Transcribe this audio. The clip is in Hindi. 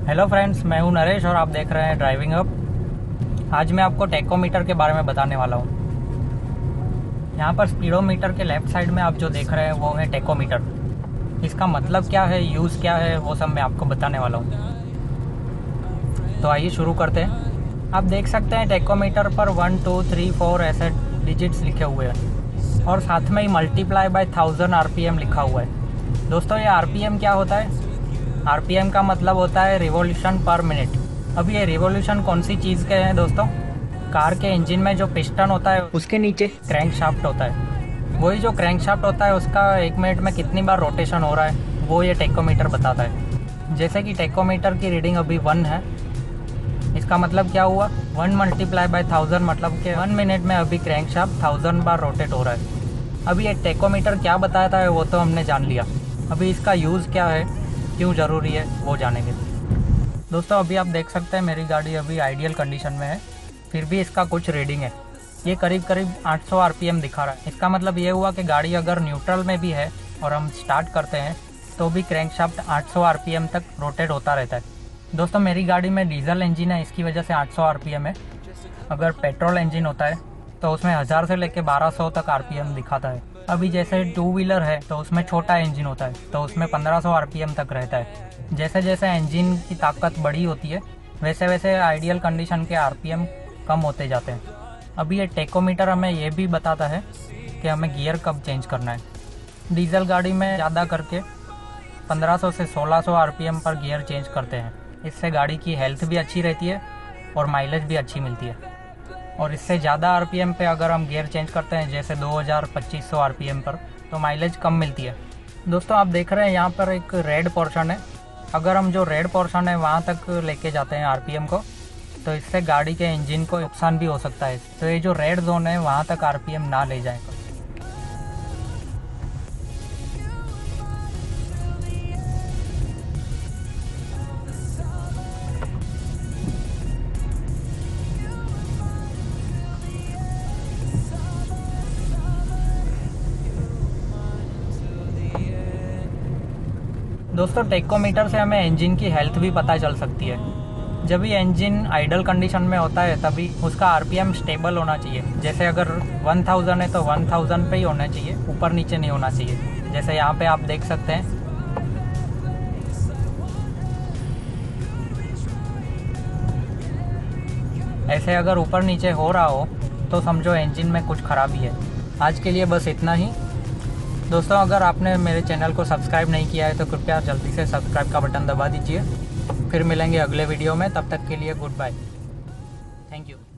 हेलो फ्रेंड्स, मैं हूं नरेश और आप देख रहे हैं ड्राइविंग हब। आज मैं आपको टेकोमीटर के बारे में बताने वाला हूं। यहाँ पर स्पीडोमीटर के लेफ्ट साइड में आप जो देख रहे हैं वो है टेकोमीटर। इसका मतलब क्या है, यूज़ क्या है, वो सब मैं आपको बताने वाला हूँ। तो आइए शुरू करते हैं। आप देख सकते हैं टेकोमीटर पर 1, 2, 3, 4 ऐसे डिजिट्स लिखे हुए हैं और साथ में ही मल्टीप्लाई बाय 1000 आरपीएम लिखा हुआ है। दोस्तों, ये आरपीएम क्या होता है? आरपीएम का मतलब होता है रिवॉल्यूशन पर मिनट। अब ये रिवॉल्यूशन कौन सी चीज़ के हैं दोस्तों? कार के इंजन में जो पिस्टन होता है उसके नीचे क्रैंक शाफ्ट होता है। वही जो क्रैंक शाफ्ट होता है उसका 1 मिनट में कितनी बार रोटेशन हो रहा है वो ये टेकोमीटर बताता है। जैसे कि टेकोमीटर की रीडिंग अभी 1 है। इसका मतलब क्या हुआ? 1 मल्टीप्लाई बाय 1000 मतलब कि 1 मिनट में अभी क्रैंक शाफ्ट 1000 बार रोटेट हो रहा है। अभी ये टेकोमीटर क्या बताता है वो तो हमने जान लिया। अभी इसका यूज़ क्या है, क्यों ज़रूरी है, वो जानेंगे। दोस्तों, अभी आप देख सकते हैं मेरी गाड़ी अभी आइडियल कंडीशन में है, फिर भी इसका कुछ रीडिंग है। ये करीब 800 आरपीएम दिखा रहा है। इसका मतलब ये हुआ कि गाड़ी अगर न्यूट्रल में भी है और हम स्टार्ट करते हैं तो भी क्रैंकशाफ्ट 800 आरपीएम तक रोटेट होता रहता है। दोस्तों, मेरी गाड़ी में डीजल इंजन है, इसकी वजह से 800 आरपीएम है। अगर पेट्रोल इंजन होता है तो उसमें 1000 से लेकर 1200 तक आरपीएम दिखाता है। अभी जैसे 2 व्हीलर है तो उसमें छोटा इंजन होता है तो उसमें 1500 आरपीएम तक रहता है। जैसे जैसे इंजन की ताकत बड़ी होती है वैसे वैसे आइडियल कंडीशन के आरपीएम कम होते जाते हैं। अभी ये टेकोमीटर हमें ये भी बताता है कि हमें गियर कब चेंज करना है। डीजल गाड़ी में ज़्यादा करके 1500 से 1600 आरपीएम पर गियर चेंज करते हैं। इससे गाड़ी की हेल्थ भी अच्छी रहती है और माइलेज भी अच्छी मिलती है। और इससे ज़्यादा आरपीएम पे अगर हम गियर चेंज करते हैं जैसे 2000-2500 आरपीएम पर तो माइलेज कम मिलती है। दोस्तों, आप देख रहे हैं यहाँ पर एक रेड पोर्शन है। अगर हम जो रेड पोर्शन है वहाँ तक लेके जाते हैं आरपीएम को तो इससे गाड़ी के इंजन को नुकसान भी हो सकता है। तो ये जो रेड जोन है वहाँ तक आरपीएम ना ले जाए। दोस्तों, टेकोमीटर से हमें इंजन की हेल्थ भी पता चल सकती है। जब भी इंजन आइडल कंडीशन में होता है तभी उसका आरपीएम स्टेबल होना चाहिए। जैसे अगर 1000 है तो 1000 पे ही होना चाहिए, ऊपर नीचे नहीं होना चाहिए। जैसे यहाँ पे आप देख सकते हैं। ऐसे अगर ऊपर नीचे हो रहा हो तो समझो इंजन में कुछ खराबी है। आज के लिए बस इतना ही। दोस्तों, अगर आपने मेरे चैनल को सब्सक्राइब नहीं किया है तो कृपया जल्दी से सब्सक्राइब का बटन दबा दीजिए। फिर मिलेंगे अगले वीडियो में, तब तक के लिए गुड बाय। Thank you.